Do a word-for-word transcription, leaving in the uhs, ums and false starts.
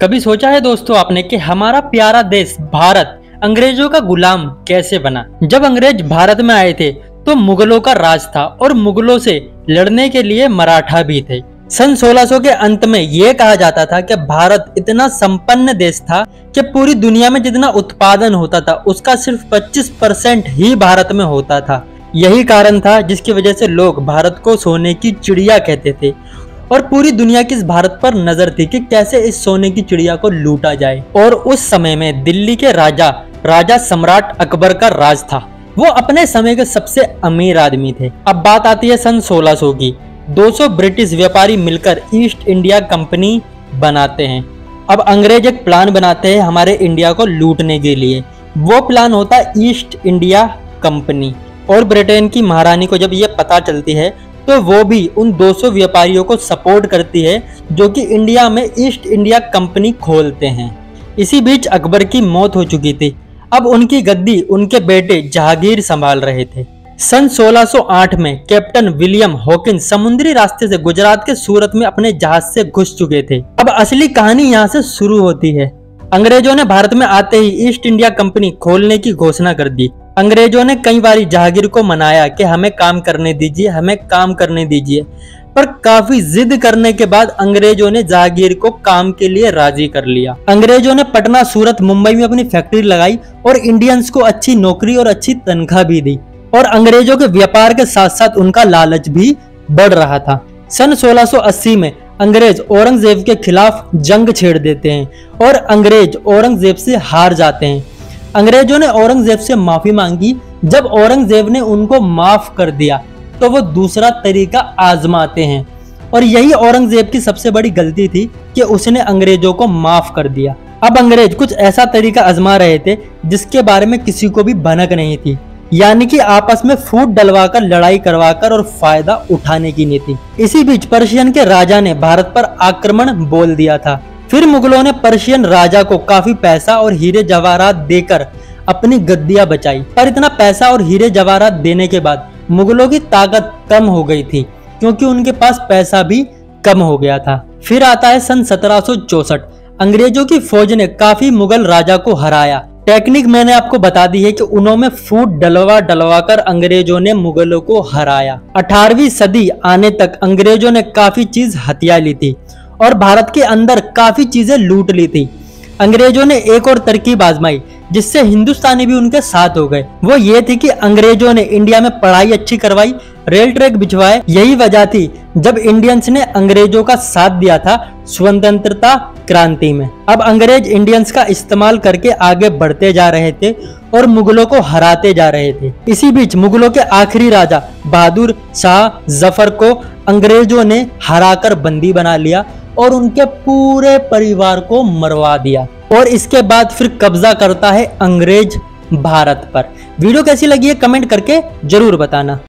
कभी सोचा है दोस्तों आपने कि हमारा प्यारा देश भारत अंग्रेजों का गुलाम कैसे बना। जब अंग्रेज भारत में आए थे तो मुगलों का राज था और मुगलों से लड़ने के लिए मराठा भी थे। सन सोलह सौ के अंत में यह कहा जाता था कि भारत इतना संपन्न देश था कि पूरी दुनिया में जितना उत्पादन होता था उसका सिर्फ पच्चीस परसेंट ही भारत में होता था। यही कारण था जिसकी वजह से लोग भारत को सोने की चिड़िया कहते थे और पूरी दुनिया की इस भारत पर नजर थी कि कैसे इस सोने की चिड़िया को लूटा जाए। और उस समय में दिल्ली के राजा राजा सम्राट अकबर का राज था। वो अपने समय के सबसे अमीर आदमी थे। अब बात आती है सन सोलह सौ की। दो सौ ब्रिटिश व्यापारी मिलकर ईस्ट इंडिया कंपनी बनाते हैं। अब अंग्रेज एक प्लान बनाते हैं हमारे इंडिया को लूटने के लिए। वो प्लान होता है ईस्ट इंडिया कंपनी। और ब्रिटेन की महारानी को जब ये पता चलती है तो वो भी उन दो सौ व्यापारियों को सपोर्ट करती है जो कि इंडिया में ईस्ट इंडिया कंपनी खोलते हैं। इसी बीच अकबर की मौत हो चुकी थी। अब उनकी गद्दी उनके बेटे जहांगीर संभाल रहे थे। सन सोलह सौ आठ में कैप्टन विलियम हॉकिंस समुद्री रास्ते से गुजरात के सूरत में अपने जहाज से घुस चुके थे। अब असली कहानी यहाँ से शुरू होती है। अंग्रेजों ने भारत में आते ही ईस्ट इंडिया कंपनी खोलने की घोषणा कर दी। अंग्रेजों ने कई बार जहांगीर को मनाया कि हमें काम करने दीजिए, हमें काम करने दीजिए, पर काफी जिद करने के बाद अंग्रेजों ने जहांगीर को काम के लिए राजी कर लिया। अंग्रेजों ने पटना, सूरत, मुंबई में अपनी फैक्ट्री लगाई और इंडियंस को अच्छी नौकरी और अच्छी तनख्वाह भी दी। और अंग्रेजों के व्यापार के साथ साथ उनका लालच भी बढ़ रहा था। सन सोलह सौ अस्सी में अंग्रेज औरंगजेब के खिलाफ जंग छेड़ देते हैं और अंग्रेज औरंगजेब से हार जाते हैं। अंग्रेजों ने औरंगजेब से माफी मांगी। जब औरंगजेब ने उनको माफ कर दिया तो वो दूसरा तरीका आजमाते हैं और यही औरंगजेब की सबसे बड़ी गलती थी कि उसने अंग्रेजों को माफ कर दिया। अब अंग्रेज कुछ ऐसा तरीका आजमा रहे थे जिसके बारे में किसी को भी भनक नहीं थी, यानी कि आपस में फूट डलवाकर, लड़ाई करवाकर और फायदा उठाने की नीति। इसी बीच पर्शियन के राजा ने भारत पर आक्रमण बोल दिया था। फिर मुगलों ने पर्शियन राजा को काफी पैसा और हीरे जवाहरात देकर अपनी गद्दियां बचाई। पर इतना पैसा और हीरे जवाहरात देने के बाद मुगलों की ताकत कम हो गई थी क्योंकि उनके पास पैसा भी कम हो गया था। फिर आता है सन सत्रह सौ चौसठ। अंग्रेजों की फौज ने काफी मुगल राजा को हराया। टेक्निक मैंने आपको बता दी है कि उन्होंने फूट डलवा डलवा कर अंग्रेजों ने मुगलों को हराया। अठारहवीं सदी आने तक अंग्रेजों ने काफी चीज हथिया ली थी और भारत के अंदर काफी चीजें लूट ली थी। अंग्रेजों ने एक और तरकीब आजमाई जिससे हिंदुस्तानी भी उनके साथ हो गए। वो ये थी कि अंग्रेजों ने इंडिया में पढ़ाई अच्छी करवाई, रेल ट्रैक बिछवाए। यही वजह थी जब इंडियंस ने अंग्रेजों का साथ दिया था स्वतंत्रता क्रांति में। अब अंग्रेज इंडियंस का इस्तेमाल करके आगे बढ़ते जा रहे थे और मुगलों को हराते जा रहे थे। इसी बीच मुगलों के आखिरी राजा बहादुर शाह जफर को अंग्रेजों ने हराकर बंदी बना लिया और उनके पूरे परिवार को मरवा दिया। और इसके बाद फिर कब्जा करता है अंग्रेज भारत पर। वीडियो कैसी लगी है कमेंट करके जरूर बताना।